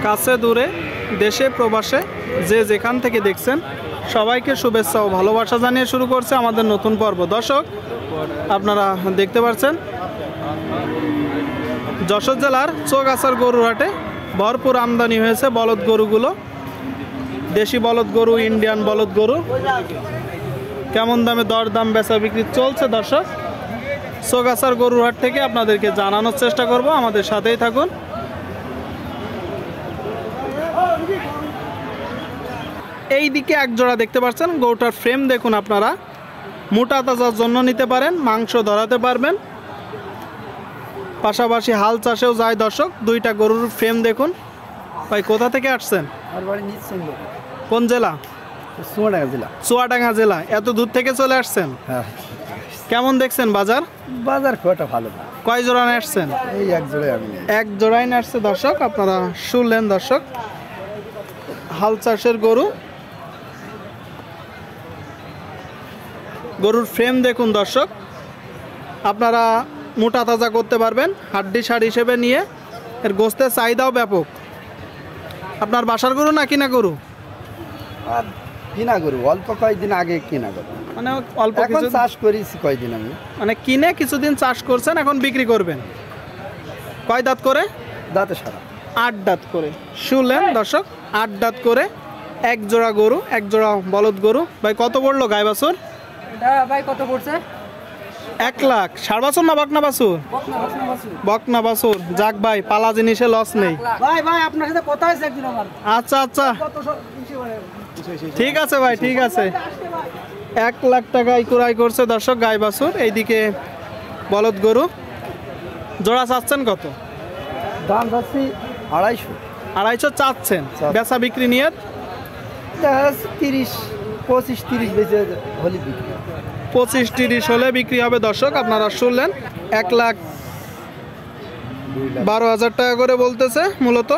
কাছে দূরে দেশে প্রবাসে যে যেখান থেকে দেখছেন সবাইকে শুভেচ্ছা ও ভালোবাসা জানিয়ে শুরু করছে আমাদের নতুন পর্ব। দর্শক আপনারা দেখতে পাচ্ছেন যশোর জেলার চৌগাছার গরুর হাটে ভরপুর আমদানি হয়েছে বলদ গরুগুলো। দেশি বলদ গরু, ইন্ডিয়ান বলদ গরু কেমন দামে দরদাম বেচা বিক্রি চলছে দর্শক চৌগাছার গরুর হাট থেকে আপনাদেরকে জানানোর চেষ্টা করব। আমাদের সাথেই থাকুন। এই দিকে এক জোড়া দেখতে পাচ্ছেন, গরুটার ফ্রেম দেখুন আপনারা, মোটা তাজার জন্য নিতে পারেন, মাংস ধরাতে পারবেন, পাশাপাশি হাল চাষেও যায় দর্শক। দুইটা গরুর ফ্রেম দেখুন। ভাই কোথা থেকে আসছেন? কোন জেলা? চুয়াডাঙ্গা জেলা। চুয়াডাঙ্গা জেলা। এত দূর থেকে চলে আসছেন? হ্যাঁ। কেমন দেখছেন বাজার? বাজার খুব একটা ভালো না। কয় জোড়া আসছেন? এই এক জোড়াই আমি। এক জোড়াই আসছে দর্শক। আপনারা শুনলেন দর্শক, হাল চাষের গরু। গরুর ফ্রেম দেখুন দর্শক, আপনারা মোটা তাজা করতে পারবেন হাড্ডি সার হিসেবে নিয়ে। এর গোস্তের চাহিদাও ব্যাপক। আপনার বাসার গরু না কিনা গরু? আর কিনা গরু, অল্প কয়েকদিন আগে কিনা গরু, মানে অল্প এখন কিছু চাষ করেছি কয়েকদিন আমি। মানে কিনে কিছুদিন চাষ করছেন, এখন বিক্রি করবেন। কয় দাঁত করে? দাঁতে সারা 8 দাঁত করে। শুনলেন দর্শক, 8 দাঁত করে এক জোড়া গরু, এক জোড়া বলদ গরু। ভাই কত পড়লো গাই বাছুর? ভাই কত পড়ছে? 1 লাখ। ষাড় বাছুর না বকনা বাছুর? বকনা বাছুর। যাক ভাই, পালা জিনিসে লস নেই। ভাই ভাই আপনার সাথে কথা হয়েছে একদিন আমার। আচ্ছা আচ্ছা, ঠিক আছে ভাই, ঠিক আছে। 1 লাখ টাকায় ক্রয় করছে দর্শক গাই বাছুর। এইদিকে বলদ গরু জোড়া চাচ্ছেন কত? দাম যাচ্ছি 250। 250 চাচ্ছেন। বেচা বিক্রি নিয়ে 30, 25, 30 বেচে হলে বিক্রি। 25-30 হলে বিক্রি হবে দর্শক। আপনারা শুনলেন 1,12,000 টাকা করে বলতেছে মূলত।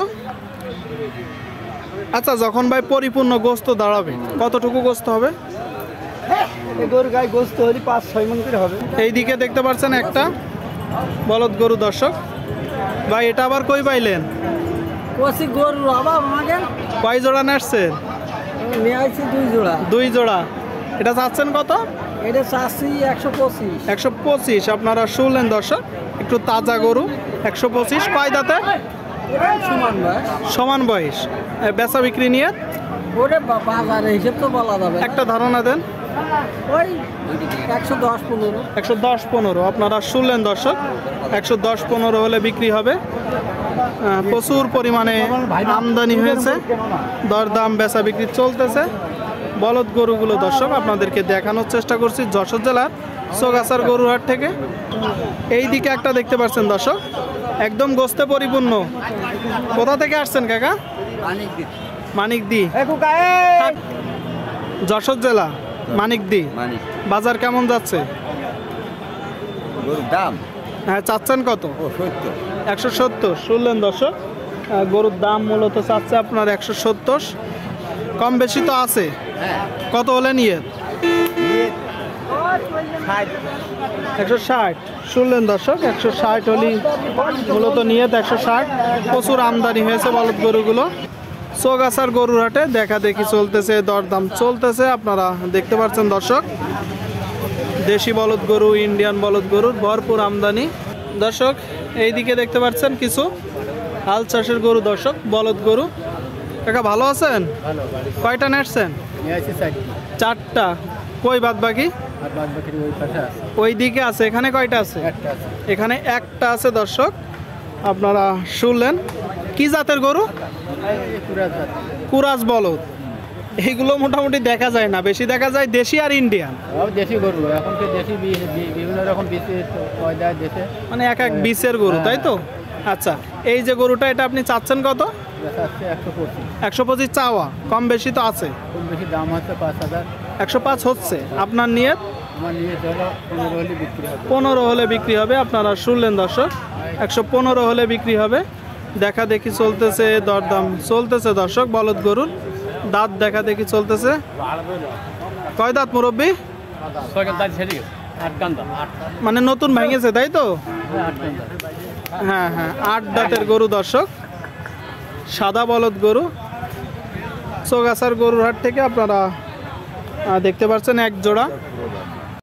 আচ্ছা, যখন ভাই পরিপূর্ণ গোস্ত দাঁড়াবে কতটুকু গোস্ত হবে? গরু গায়ে গোস্ত হলে 5-6 মণ করে হবে। এইদিকে দেখতে পাচ্ছেন একটা বলদ গরু দর্শক। ভাই এটা আবার কই পাইলেন? কষি গরু বাবা আমাকে কয় জোড়া নাড়ছেন? নিয়ে আসছি 2 জোড়া। 2 জোড়া। এটা চাচ্ছেন কত? এটা চাচ্ছি 125। 125। আপনারা শুনলেন দর্শক, একটু তাজা গরু। 125। কয় দাঁতে? সমান ভাই, সমান বয়স। বেচা বিক্রি নিয়ে ওরে বাজারে হিসেব তো বলা যাবে। একটা ধারণা দেন। ওই 110-15। 110-15। আপনারা শুনলেন দর্শক, 110-15 হলে বিক্রি হবে। প্রচুর পরিমাণে আমদানি হয়েছে, দরদাম বেচা বিক্রি চলতেছে বলদ গরুগুলো দর্শক। আপনাদেরকে দেখানোর চেষ্টা করছি যশোর জেলার চৌগাছার গরুর হাট থেকে। এই দিকে একটা দেখতে পাচ্ছেন দর্শক, একদম গোস্তে পরিপূর্ণ। কোথা থেকে আসছেন কাকা? মানিকদি। যশোর জেলা মানিকদি। বাজার কেমন যাচ্ছে? গরুর দাম হ্যাঁ, চাচ্ছেন কত? 170। শুনলেন দর্শক, গরুর দাম মূলত চাচ্ছে আপনার 170। কম বেশি তো আছে। কত হলে নিয়ে? 160। শুনলেন দর্শক, 160 হলেই মূলত নিয়ে 160। প্রচুর আমদানি হয়েছে বলদ গরুগুলো চৌগাছার গরুর হাটে। দেখা দেখি চলতেছে, দরদাম চলতেছে। আপনারা দেখতে পাচ্ছেন দর্শক, দেশি বলদ গরু, ইন্ডিয়ান বলদ গরুর ভরপুর আমদানি দর্শক। এইদিকে দেখতে পাচ্ছেন কিছু হাল চাষের গরু দর্শক, বলদ গরু। কাকা ভালো আছেন? কয়টা নেটছেন? 4টা। কই বাদ বাকি? ওই দিকে আছে। এখানে কয়টা আছে? এখানে একটা আছে দর্শক। আপনারা শুনলেন। কি জাতের গরু? কুরাজ বলদ। এইগুলো মোটামুটি দেখা যায় না, বেশি দেখা যায় দেশি আর ইন্ডিয়ান। দেশি গরু এখন তো দেশি বিভিন্ন রকম মানে এক এক বিচের গরু, তাই তো? আচ্ছা, এই যে গরুটা, এটা আপনি চাচ্ছেন কত? 125 চাওয়া। কম বেশি তো আছে? কম বেশি দাম হচ্ছে 5,000। 105 হচ্ছে। আপনার নিয়ত? আমার নিয়ত হলো 15 হলে বিক্রি হবে। 15 হলে বিক্রি হবে। আপনারা শুনলেন দর্শক, 115 হলে বিক্রি হবে। দেখা দেখি চলতেছে, দরদাম চলতেছে দর্শক বলদ গরুর। দাঁত দেখা দেখি চলতেছে। কয় দাঁত মুরব্বী? মানে নতুন ভেঙেছে, তাই তো? হ্যাঁ হ্যাঁ, 8 দাঁতের গরু দর্শক। সাদা বলদ গরু চৌগাছার গরুর হাট থেকে আপনারা দেখতে পাচ্ছেন এক জোড়া